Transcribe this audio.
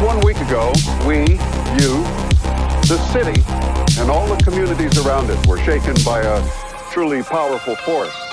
1 week ago, we, you, the city, and all the communities around it were shaken by a truly powerful force.